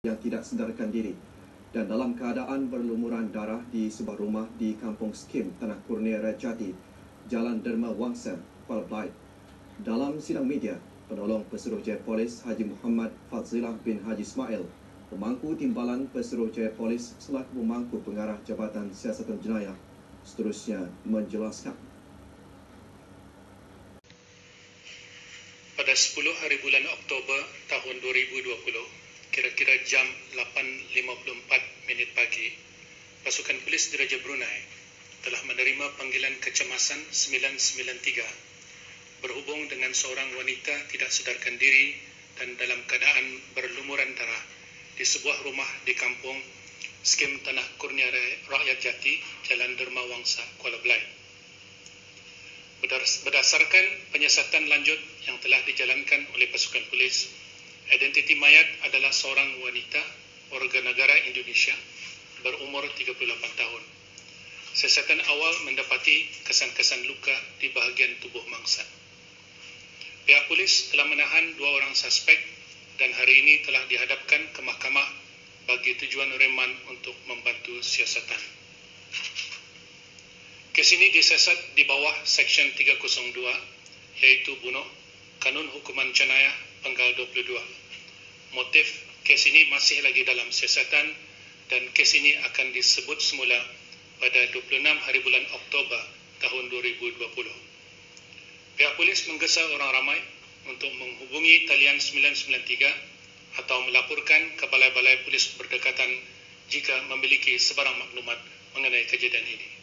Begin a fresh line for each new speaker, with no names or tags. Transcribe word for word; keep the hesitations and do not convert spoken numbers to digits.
yang tidak sedarkan diri dan dalam keadaan berlumuran darah di sebuah rumah di Kampung Skim, Tanah Kurnia Rakyat Jati, Jalan Derma Wangsa, Kuala Belait. Dalam sidang media, penolong Pesuruhjaya Polis Haji Muhammad Fadzillah bin Haji Ismail, pemangku timbalan Pesuruhjaya Polis selaku pemangku pengarah Jabatan Siasatan Jenayah, seterusnya menjelaskan.
Pada sepuluh hari bulan Oktober tahun dua ribu dua puluh, kira-kira jam lapan lima puluh empat minit pagi, pasukan polis Diraja Brunei telah menerima panggilan kecemasan sembilan sembilan tiga berhubung dengan seorang wanita tidak sedarkan diri dan dalam keadaan berlumuran darah di sebuah rumah di kampung Skim Tanah Kurnia Rakyat Jati, Jalan Derma Wangsa, Kuala Belait. Berdasarkan penyiasatan lanjut yang telah dijalankan oleh pasukan polis, identiti mayat adalah seorang wanita warga negara Indonesia berumur tiga puluh lapan tahun. Siasatan awal mendapati kesan-kesan luka di bahagian tubuh mangsa. Pihak polis telah menahan dua orang suspek dan hari ini telah dihadapkan ke mahkamah bagi tujuan reman untuk membantu siasatan. Kes ini disiasat di bawah Seksyen tiga kosong dua, iaitu bunuh, Kanun Hukuman Jenayah Penggal dua puluh dua. Motif kes ini masih lagi dalam siasatan dan kes ini akan disebut semula pada dua puluh enam hari bulan Oktober tahun dua ribu dua puluh. Pihak polis menggesa orang ramai untuk menghubungi talian sembilan sembilan tiga atau melaporkan ke balai-balai polis berdekatan jika memiliki sebarang maklumat mengenai kejadian ini.